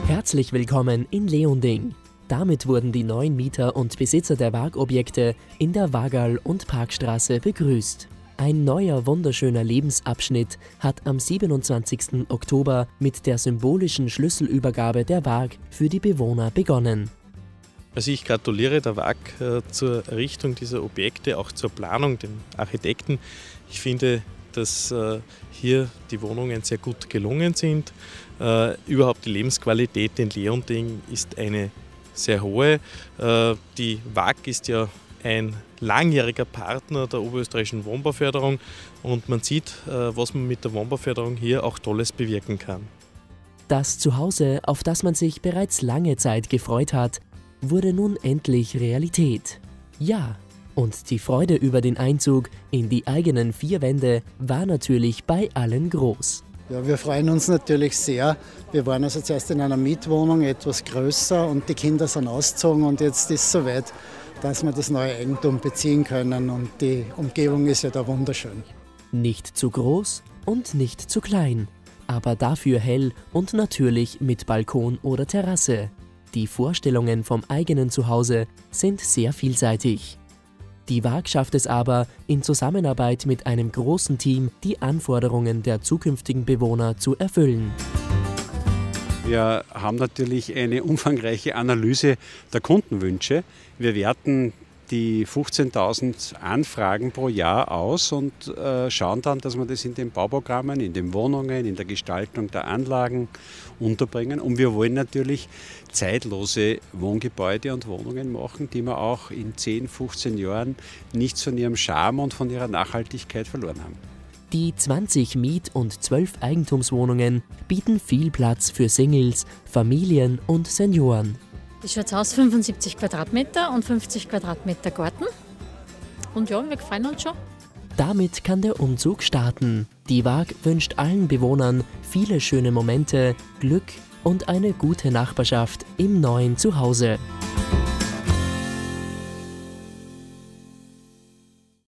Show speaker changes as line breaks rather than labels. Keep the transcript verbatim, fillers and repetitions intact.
Herzlich willkommen in Leonding. Damit wurden die neuen Mieter und Besitzer der Waagobjekte in der Waagerl- und Parkstraße begrüßt. Ein neuer, wunderschöner Lebensabschnitt hat am siebenundzwanzigsten Oktober mit der symbolischen Schlüsselübergabe der Waag für die Bewohner begonnen.
Also ich gratuliere der Waag äh, zur Errichtung dieser Objekte, auch zur Planung, dem Architekten. Ich finde, dass äh, hier die Wohnungen sehr gut gelungen sind. Äh, überhaupt die Lebensqualität in Leonding ist eine sehr hohe. Äh, die Waag ist ja ein langjähriger Partner der oberösterreichischen Wohnbauförderung und man sieht, äh, was man mit der Wohnbauförderung hier auch Tolles bewirken kann.
Das Zuhause, auf das man sich bereits lange Zeit gefreut hat, wurde nun endlich Realität. Ja, und die Freude über den Einzug in die eigenen vier Wände war natürlich bei allen groß.
Ja, wir freuen uns natürlich sehr. Wir waren also zuerst in einer Mietwohnung, etwas größer, und die Kinder sind ausgezogen und jetzt ist es soweit, dass wir das neue Eigentum beziehen können und die Umgebung ist ja da wunderschön.
Nicht zu groß und nicht zu klein, aber dafür hell und natürlich mit Balkon oder Terrasse. Die Vorstellungen vom eigenen Zuhause sind sehr vielseitig. Die Waag schafft es aber, in Zusammenarbeit mit einem großen Team die Anforderungen der zukünftigen Bewohner zu erfüllen.
Wir haben natürlich eine umfangreiche Analyse der Kundenwünsche. Wir werten die fünfzehntausend Anfragen pro Jahr aus und äh, schauen dann, dass wir das in den Bauprogrammen, in den Wohnungen, in der Gestaltung der Anlagen unterbringen. Und wir wollen natürlich zeitlose Wohngebäude und Wohnungen machen, die wir auch in zehn, fünfzehn Jahren nichts von ihrem Charme und von ihrer Nachhaltigkeit verloren haben.
Die zwanzig Miet- und zwölf Eigentumswohnungen bieten viel Platz für Singles, Familien und Senioren.
Wie schaut's aus? fünfundsiebzig Quadratmeter und fünfzig Quadratmeter Garten. Und ja, wir freuen uns schon.
Damit kann der Umzug starten. Die Waag wünscht allen Bewohnern viele schöne Momente, Glück und eine gute Nachbarschaft im neuen Zuhause.